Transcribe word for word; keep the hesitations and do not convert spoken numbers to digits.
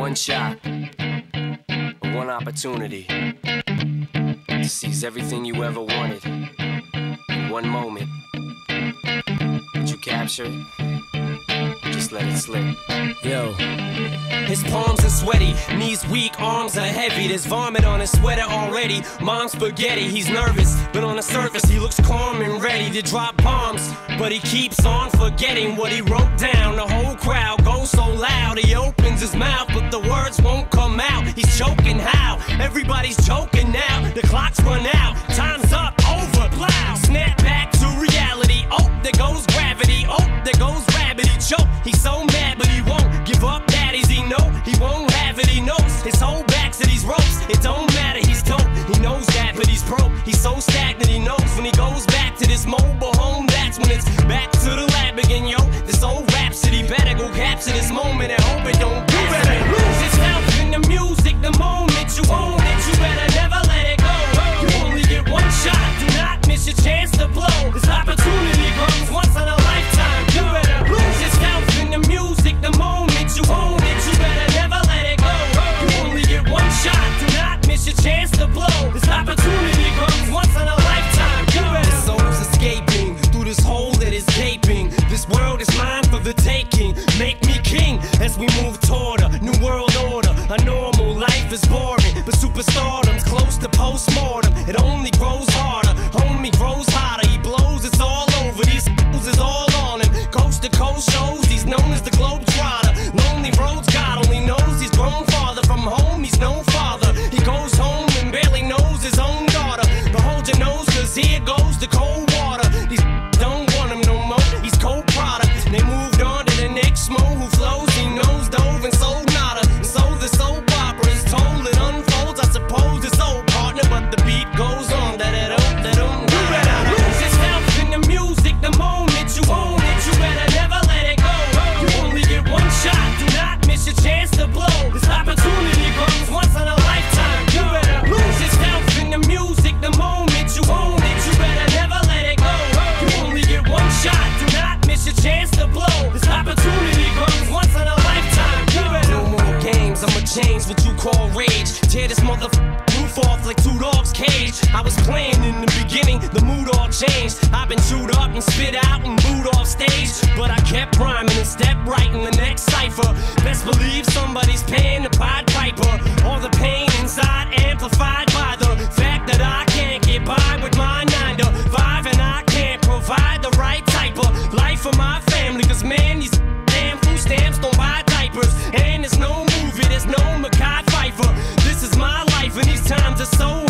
one shot, one opportunity to seize everything you ever wanted in one moment. Did you capture it? Just let it slip. Yo. His palms are sweaty, knees weak, arms are heavy. There's vomit on his sweater already. Mom's spaghetti, he's nervous, but on the surface he looks calm and ready to drop bombs. But he keeps on forgetting what he wrote down. The whole crowd goes so loud, he opens his mouth, but the words won't come out. He's choking how? Everybody's joking now. The clock's run out, time's up, over, plow. Snap back to reality, oh, there goes gravity. Oh, there goes rabbit, he choke. He's so mad, but he won't give up. Daddies, he know he won't have it, he knows his whole back to these ropes. It don't matter, he's dope, he knows that, but he's broke. He's so stagnant, he knows when he goes back to this mobile home, that's when it's back to the lab again, yo. This old rhapsody better go capture this moment and hope it don't do better. Lose yourself in the music, the moment you own it, you better never let it go. You only get one shot, do not miss your chance to blow. This opportunity comes once in a lifetime. You better lose yourself in the music, the moment you own it, you better never let it go. You only get one shot, do not miss your chance to blow. This opportunity comes once in a lifetime. You better. His soul's escaping through this hole that is gaping. This world is mine for the taking. Make me king as we move toward a new world order. A normal life is boring, but superstardom's close to postmortem. It only grows harder, homie grows hotter. He blows, it's all over. These fools is all on him. Coast to coast shows, he's known as the Globetrotter. Lonely roads, God only knows he's grown farther from home. He's no father. He goes home and barely knows his own daughter. But hold your nose, cause here goes the cold water. These don't want him no more. He's cold product. They moved on to the next mo who flows. He knows dove and sold nada. So the soap opera is told, it unfolds. I suppose it's old partner, but the beat goes on. That it up, that um. You better lose yourself in the music, the moment you own it. You better never let it go. You only get one shot, do not miss your chance to blow. This opportunity comes once in a lifetime. You better lose yourself in the music, the moment you own it. You better never let it go. You only get one shot, do not miss your chance to blow. This opportunity comes once in a lifetime. You better. No more games, I'ma change what you call rage. Tear this motherfucker roof off like two dogs' cage. I was playing in the beginning, the mood all changed. I've been chewed up and spit out and booed off stage, but I kept rhyming and stepped right in the next cipher. Best believe somebody's paying the Pied Piper. All the pain inside amplified by the fact that I can't get by with my nine to five, and I can't provide the right type of life for my family. Cause man, these damn food stamps don't buy diapers, and there's no movie, there's no Mackay Pfeiffer. This is my life and these times are so